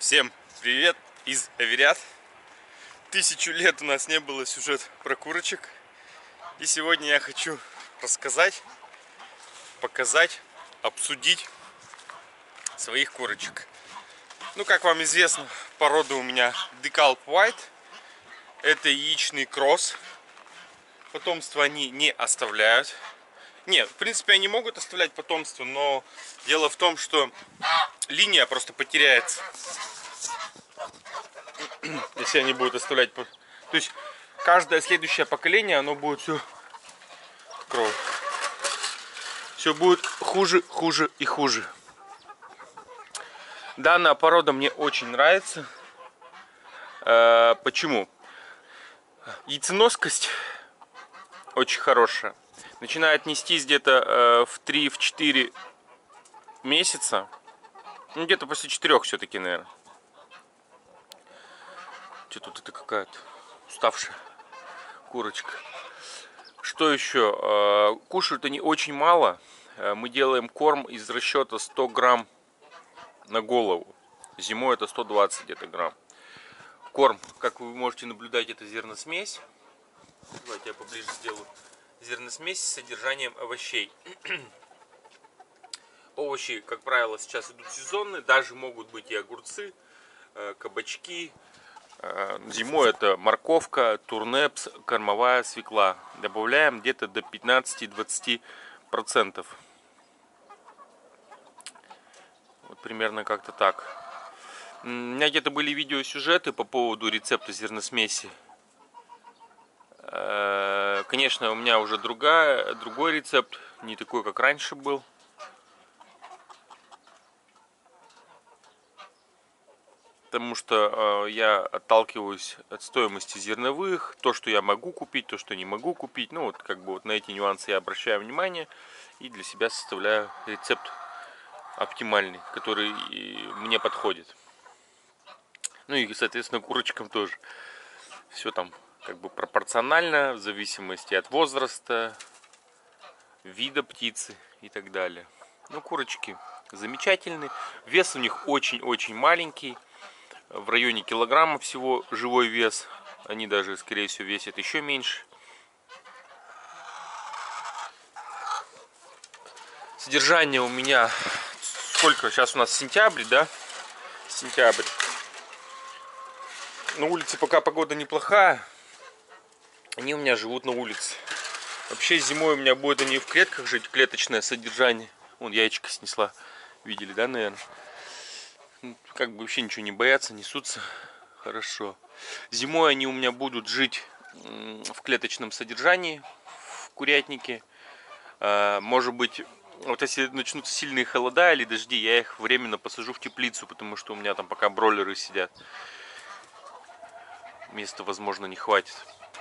Всем привет из Аверят. 1000 лет у нас не было сюжет про курочек. И сегодня я хочу рассказать, показать, обсудить своих курочек. Ну, как вам известно, порода у меня Decalb White. Это яичный кросс. Потомство они не оставляют. Нет, в принципе, они могут оставлять потомство, но дело в том, что линия просто потеряется, если они будут оставлять. То есть каждое следующее поколение, оно будет все будет хуже, хуже и хуже. Данная порода мне очень нравится. Почему? Яйценоскость очень хорошая. Начинает нестись где-то в 3-4 месяца. Ну, где-то после 4 все-таки, наверное. Что тут это какая-то уставшая курочка. Что еще? Кушают они очень мало. Мы делаем корм из расчета 100 грамм на голову. Зимой это 120 где-то грамм. Корм, как вы можете наблюдать, это зерносмесь. Давайте я поближе сделаю. Зерносмесь с содержанием овощей. Овощи, как правило, сейчас идут сезонные. Даже могут быть и огурцы, кабачки. Зимой это морковка, турнепс, кормовая свекла. Добавляем где-то до 15-20%. Вот примерно как-то так. У меня где-то были видеосюжеты по поводу рецепта зерносмеси. Конечно, у меня уже другой рецепт, не такой, как раньше был. Потому что я отталкиваюсь от стоимости зерновых, то, что я могу купить, то, что не могу купить. Ну, вот как бы вот на эти нюансы я обращаю внимание и для себя составляю рецепт оптимальный, который мне подходит. Ну и, соответственно, курочкам тоже. Все там как бы пропорционально, в зависимости от возраста, вида птицы и так далее. Ну, курочки замечательные. Вес у них очень-очень маленький. В районе килограмма всего живой вес. Они даже, скорее всего, весят еще меньше. Содержание у меня... Сколько? Сейчас у нас сентябрь, да? Сентябрь. На улице пока погода неплохая. Они у меня живут на улице. Вообще зимой у меня будут они в клетках жить, клеточное содержание. Вон яичко снесла. Видели, да, наверное? Как бы вообще ничего не боятся, несутся хорошо. Зимой они у меня будут жить в клеточном содержании, в курятнике. Может быть, вот если начнутся сильные холода или дожди, я их временно посажу в теплицу, потому что у меня там пока бройлеры сидят. Места, возможно, не хватит.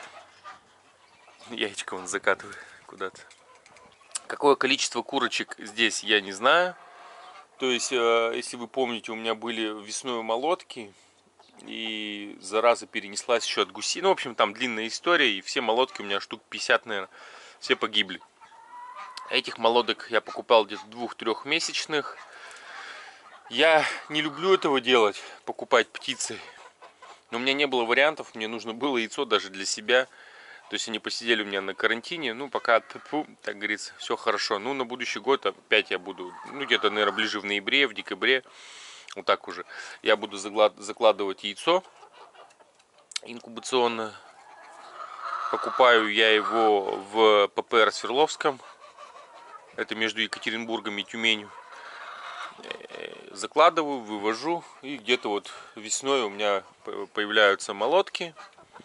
Яичко вон закатываю куда-то. Какое количество курочек здесь, я не знаю. То есть, если вы помните, у меня были весной молотки. И зараза перенеслась еще от гусей. Ну, в общем, там длинная история. И все молотки у меня штук 50, наверное, все погибли. Этих молодок я покупал где-то 2-3-месячных. Я не люблю этого делать, покупать птицы. Но у меня не было вариантов. Мне нужно было яйцо даже для себя. То есть они посидели у меня на карантине. Ну, пока, так говорится, все хорошо. Ну, на будущий год опять я буду, ну, где-то, наверное, ближе в ноябре, в декабре. Вот так уже. Я буду закладывать яйцо инкубационно. Покупаю я его в ППР Свердловском. Это между Екатеринбургом и Тюменью. Закладываю, вывожу. И где-то вот весной у меня появляются молотки.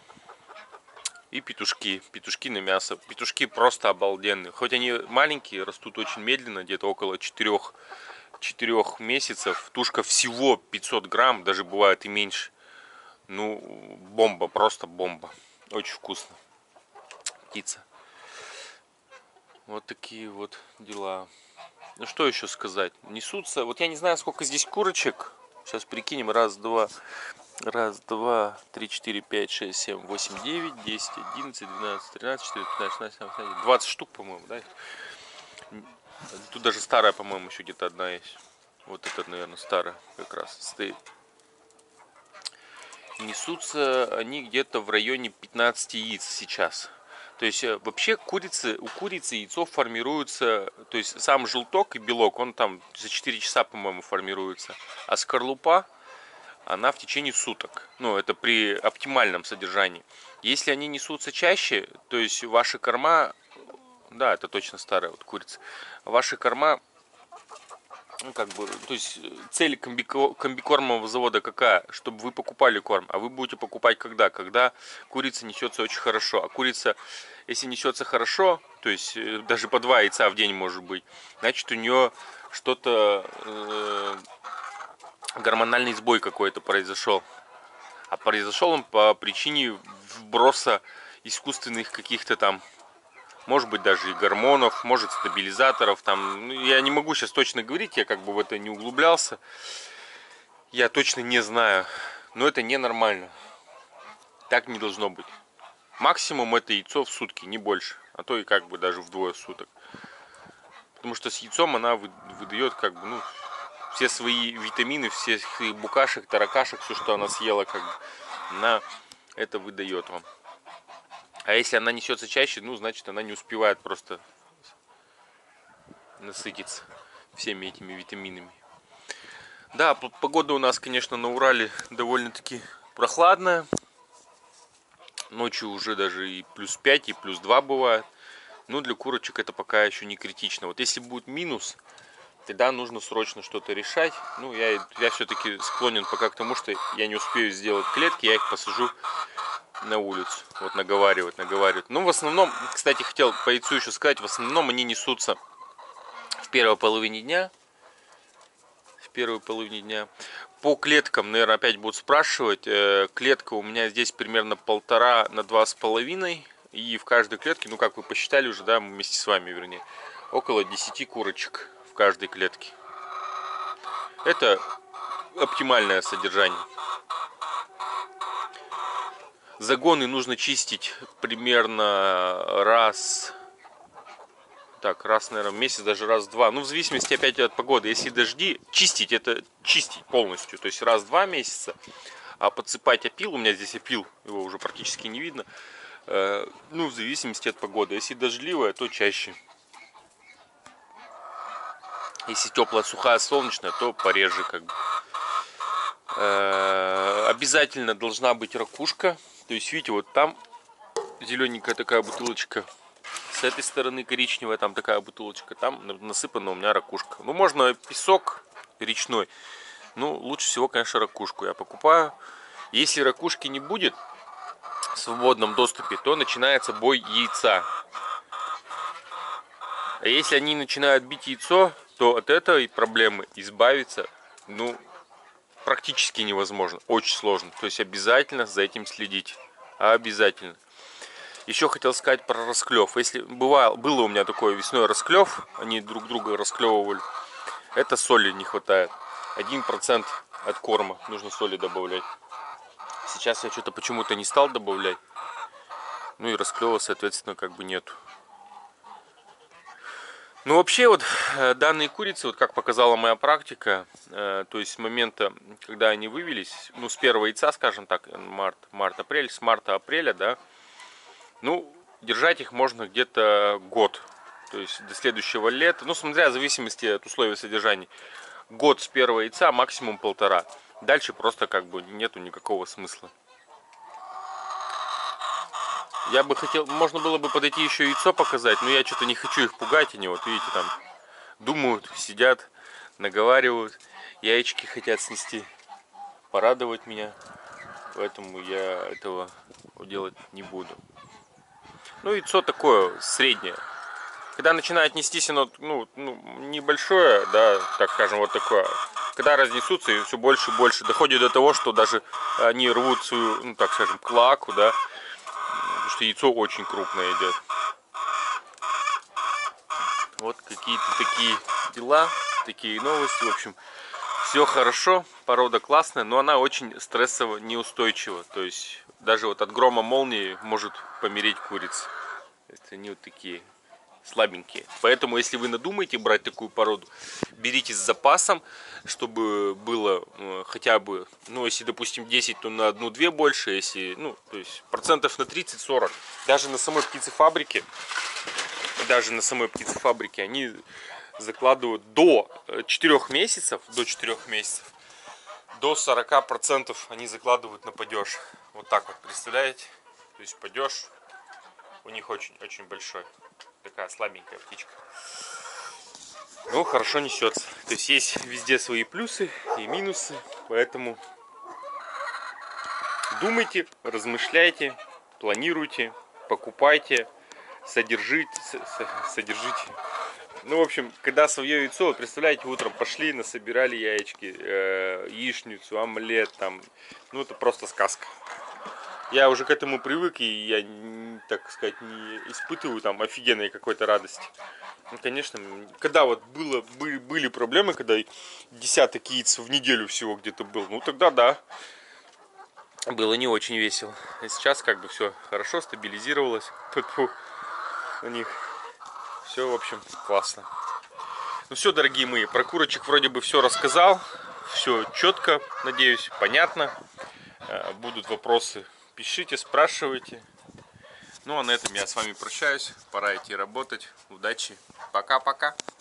И петушки. Петушки на мясо. Петушки просто обалденные. Хоть они маленькие, растут очень медленно. Где-то около 4 месяцев. Тушка всего 500 грамм. Даже бывает и меньше. Ну, бомба. Просто бомба. Очень вкусно. Птица. Вот такие вот дела. Ну, что еще сказать? Несутся. Вот я не знаю, сколько здесь курочек. Сейчас прикинем. Раз, два, 3, 4, 5, 6, 7, 8, 9, 10, 11, 12, 13, 14, 15, 16, 17, 20 штук, по-моему, да? Тут даже старая, по-моему, еще где-то одна есть. Вот эта, наверное, старая как раз стоит. Несутся они где-то в районе 15 яиц сейчас. То есть вообще у курицы яйцо формируется, то есть сам желток и белок, он там за 4 часа, по-моему, формируется. А скорлупа, она в течение суток. Ну, это при оптимальном содержании. Если они несутся чаще, то есть ваши корма, да, это точно старая вот курица, ваши корма, ну, как бы, то есть цель комбикормового завода какая? Чтобы вы покупали корм. А вы будете покупать когда? Когда курица несется очень хорошо. А курица, если несется хорошо, то есть даже по 2 яйца в день может быть, значит у нее что-то, гормональный сбой какой-то произошел. А произошел он по причине вброса искусственных каких-то там, может быть, даже и гормонов, может, стабилизаторов. Там, ну, я не могу сейчас точно говорить, я как бы в это не углублялся. Я точно не знаю. Но это ненормально. Так не должно быть. Максимум это яйцо в сутки, не больше. А то и как бы даже вдвое суток. Потому что с яйцом она выдает как бы, ну, все свои витамины, все своих букашек, таракашек, все, что она съела, как бы, она это выдает вам. А если она несется чаще, ну, значит, она не успевает просто насытиться всеми этими витаминами. Да, погода у нас, конечно, на Урале довольно-таки прохладная. Ночью уже даже и плюс 5, и плюс 2 бывает. Но для курочек это пока еще не критично. Вот если будет минус, тогда нужно срочно что-то решать. Ну, я все-таки склонен пока к тому, что я не успею сделать клетки, я их посажу на улицу. Вот наговаривать. Ну, в основном, кстати, хотел по яйцу еще сказать, в основном они несутся в первой половине дня. По клеткам, наверное, опять будут спрашивать. Клетка у меня здесь примерно 1,5 на 2,5. И в каждой клетке, ну, как вы посчитали уже, да, вместе с вами, вернее, около 10 курочек в каждой клетке. Это оптимальное содержание. Загоны нужно чистить примерно раз, наверное, в месяц, даже раз-два. Ну, в зависимости опять от погоды. Если дожди, чистить, это чистить полностью. То есть раз в 2 месяца. А подсыпать опил, у меня здесь опил, его уже практически не видно. Ну, в зависимости от погоды. Если дождливая, то чаще. Если теплая, сухая, солнечная, то пореже, как бы. Обязательно должна быть ракушка. То есть, видите, вот там зелененькая такая бутылочка. С этой стороны коричневая, там такая бутылочка. Там насыпана у меня ракушка. Ну, можно песок речной. Ну, лучше всего, конечно, ракушку я покупаю. Если ракушки не будет в свободном доступе, то начинается бой яйца. А если они начинают бить яйцо, то от этой проблемы избавиться, ну, практически невозможно. Очень сложно. То есть обязательно за этим следить. Обязательно. Еще хотел сказать про расклев. Если было у меня такое весной расклев, они друг друга расклевывали, это соли не хватает. 1% от корма нужно соли добавлять. Сейчас я что-то почему-то не стал добавлять. Ну и расклева, соответственно, как бы нету. Ну вообще вот данные курицы, вот как показала моя практика, то есть с момента, когда они вывелись, ну с первого яйца, скажем так, март-апрель, с марта-апреля, да, ну держать их можно где-то год, то есть до следующего лета, ну смотря в зависимости от условий содержания, год с первого яйца, максимум 1,5. Дальше просто как бы нету никакого смысла. Я бы хотел, можно было бы подойти еще яйцо показать, но я что-то не хочу их пугать, они вот видите там думают, сидят, наговаривают, яички хотят снести, порадовать меня, поэтому я этого делать не буду. Ну яйцо такое среднее, когда начинает нестись оно ну, небольшое, да, так скажем, вот такое. Когда разнесутся и все больше и больше, доходит до того, что даже они рвут свою, ну так скажем, клаку, да. Потому что яйцо очень крупное идет. Вот какие-то такие дела, такие новости. В общем, все хорошо, порода классная, но она очень стрессово неустойчива. То есть даже вот от грома молнии может помереть курица. То есть они вот такие слабенькие. Поэтому, если вы надумаете брать такую породу, берите с запасом, чтобы было хотя бы, ну, если, допустим, 10, то на 1-2 больше, если, ну, то есть процентов на 30-40. Даже на самой птицефабрике они закладывают до 4 месяцев, до 40% они закладывают на падеж. Вот так вот, представляете? То есть падеж у них очень большой. Такая слабенькая птичка. Ну, хорошо несется. То есть есть везде свои плюсы и минусы. Поэтому думайте, размышляйте, планируйте, покупайте, содержите. Ну, в общем, когда свое яйцо, вот представляете, утром пошли, насобирали яички, яичницу, омлет там. Ну, это просто сказка. Я уже к этому привык, и я, так сказать, не испытываю там офигенной какой-то радости. Ну, конечно, когда вот были проблемы, когда десяток яиц в неделю всего где-то был, ну, тогда да, было не очень весело. И сейчас как бы все хорошо, стабилизировалось. Фу-фу. У них все, в общем, классно. Ну все, дорогие мои, про курочек вроде бы все рассказал. Все четко, надеюсь, понятно. Будут вопросы, пишите, спрашивайте. Ну а на этом я с вами прощаюсь. Пора идти работать. Удачи. Пока-пока.